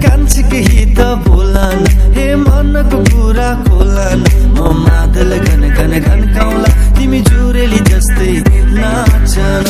कान्छी केही त बोलन हे मनको कुरा खोलन म मादल घन घन घन्काउला तिमी जुरेली जस्तै नाचन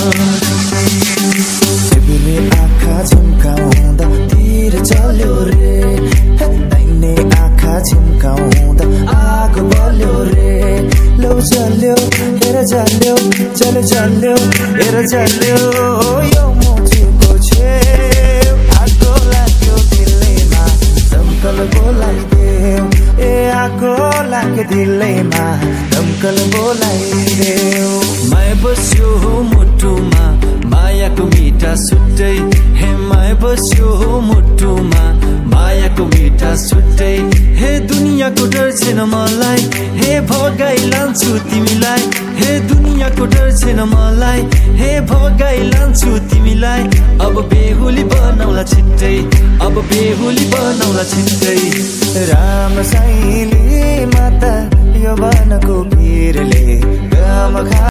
तिमीले आँखा झुम्काउँदा तीर चल्यो रे दाहिने आँखा झुम्काउँदा आगो बल्यो रे लो चल्यो हेर चल्यो चल्यो चल्यो हेर चल्यो यो मुटुको छेउ आगो लाग्यो दिलैमा दमकल बोलाइदेऊ ए आगो लाग्यो दिलैमा दमकल बोलाइदेऊ माया बस्यो मुटुमा मायाको मिठा सुट्टै हे माया बस्यो मुटुमा मायाको मिठा सुट्टै हे दुनियाँको डर छैन मलाई हे भगाइ लान्छु तिमीलाई हे दुनियाँको डर छैन मलाई हे भगाइ लान्छु तिमीलाई अब बेहुली बनाउला छिट्टै अब बेहुली बनाउला छिट्टै राम साइली माता यो वनको पीरले